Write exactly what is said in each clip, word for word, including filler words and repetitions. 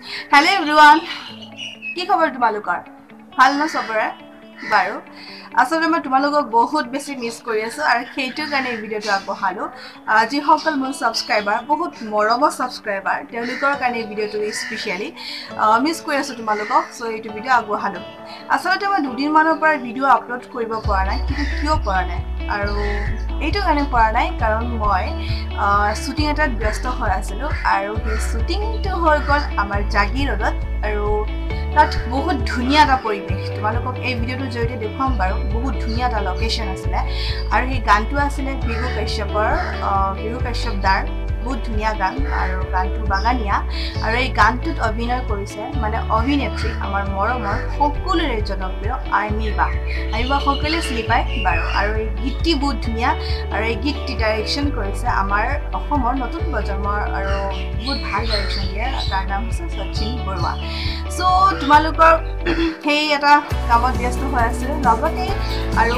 Hello everyone. কি খবৰ তোমালোকৰ? ভাল ন সবৰে? বাৰু আসলে মই তোমালোকক বহুত বেছি মিস কৰি আছো আৰু সেইটো কাৰণে এই ভিডিওটো আগবঢ়ালো যি সকল মোৰ সাবস্ক্ৰাইবাৰ বহুত মৰমৰ সাবস্ক্ৰাইবাৰ তেওঁলোকৰ কাৰণে এই ভিডিওটো স্পেশালি মিস কৰি আছো তোমালোকক সো এইটো ভিডিও আগবঢ়ালো আসলে মই দুদিন মানৰ পৰা ভিডিও আপলোড কৰিব পৰা নাই কিন্তু কিয় পৰা নাই আৰু এইটো কাৰণে পৰা নাই কাৰণ মই শুটিং এটাত ব্যস্ত হৈ আছিলো আৰু সেই শুটিংটো হৈ গ'ল আমাৰ জাগিৰোডত আৰু তাত বহুত ধুনিয়া এটা পৰিবেশ তোমালোকক এই ভিডিওটো জৰিয়তে দেখুৱাম বাৰু বহুত ধুনিয়া এটা লোকেশন আছিল আৰু এই গানটো আছিল বিহু কাশ্যপৰ বিহু কাশ্যপ দাৰ বহুত ধুনিয়া গান আৰু গানটো বাগানিয়া আৰু এই গানটোত অভিনয় কৰিছে মানে অভিনেত্ৰী আমাৰ মৰমৰ সকলোৰে জনপ্ৰিয় আইমিবা আইমিবা সকলোৱে চিনি পায় বাৰু আৰু এই গীতটি বহুত ধুনিয়া আৰু এই গীতটি ডাইৰেকশ্যন কৰিছে আমাৰ অসমৰ নতুন প্ৰজন্মৰ আৰু বহুত ভাল ডাইৰেকশ্যন দিয়ে তাৰ নাম হৈছে সচিন বৰুৱা সো তোমালোকৰ সেই এটা কামত ব্যস্ত হৈ আছে লগতে আৰু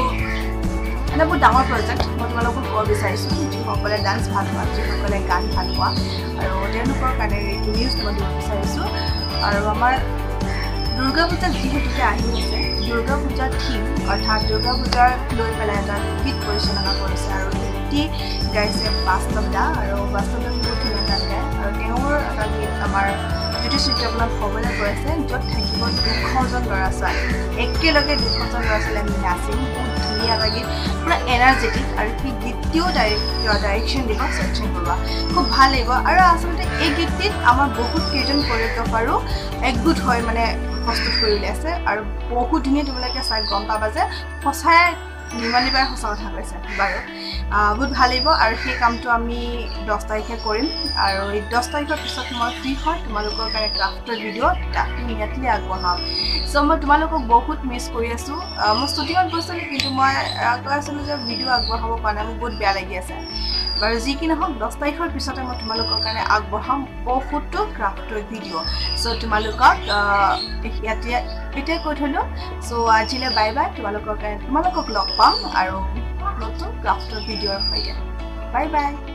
এটা বহুত ডাঙৰ প্ৰজেক্ট মই তোমালোকক ক'ব বিচাৰিছোঁ যিসকলে ডান্স ভাল পোৱা যিসকলে গান ভাল পোৱা আৰু তেওঁলোকৰ কাৰণে এইটো নিউজ মই দিব বিচাৰিছোঁ আৰু আমাৰ দুৰ্গা পূজা যিহেতুকে আহি আছে দুৰ্গা পূজাৰ থিম অৰ্থাৎ দুৰ্গা পূজাৰ লৈ পেলাই এটা গীত পৰিচালনা কৰিছে আৰু গীতটি গাইছে বাস্তৱ দা আৰু বাস্তৱ দা বহুত ধুনীয়া গান গায় আৰু তেওঁৰ এটা গীত আমাৰ যিটো চিত্ৰকলাত হ'বলৈ গৈছে য'ত থাকিব দুশজন ল'ৰা ছোৱালী একেলগে দুশজন ল'ৰা ছোৱালী আমি নাচিম বহুত ধুনীয়া এটা গীত পুৰা এনাৰ্জেটিক আৰু সেই গীতটিও ডাইৰেক্ট ডাইৰেকশ্যন দিব সচিন বৰুৱা খুব ভাল লাগিব আৰু আচলতে এই গীতটিত আমাৰ বহুত কেইজন কোৰিঅ'গ্ৰাফাৰো একগোট হৈ মানে প্ৰস্তুত কৰি উলিয়াইছে আৰু বহুত ধুনীয়া তোমালোকে চাই গম পাবা যে সঁচাই নিৰ্মালী বাই সঁচা কথা কৈছে বাৰু বহুত ভাল লাগিব আৰু সেই কামটো আমি দহ তাৰিখে কৰিম আৰু এই দহ তাৰিখৰ পিছত মই ফ্ৰী হয় তোমালোকৰ কাৰণে ক্ৰাফ্টৰ ভিডিঅ' ডেফিনেটলি আগবঢ়াম চ' মই তোমালোকক বহুত মিছ কৰি আছোঁ মই শ্বুটিঙত গৈছিলোঁ কিন্তু মই কৈ আছিলোঁ যে ভিডিঅ' আগবঢ়াব পৰা নাই মোৰ বহুত বেয়া লাগি আছে বাৰু যি কি নহওক দহ তাৰিখৰ পিছতে মই তোমালোকৰ কাৰণে আগবঢ়াম বহুতো ক্ৰাফ্টৰ ভিডিঅ' চ' তোমালোকক এতিয়া এতিয়াই কৈ থ'লোঁ চ' আজিলৈ বাই বাই তোমালোকৰ কাৰণে তোমালোকক লগ পাম আৰু নতুন ক্ৰাফ্টৰ ভিডিঅ'ৰ সৈতে বাই বাই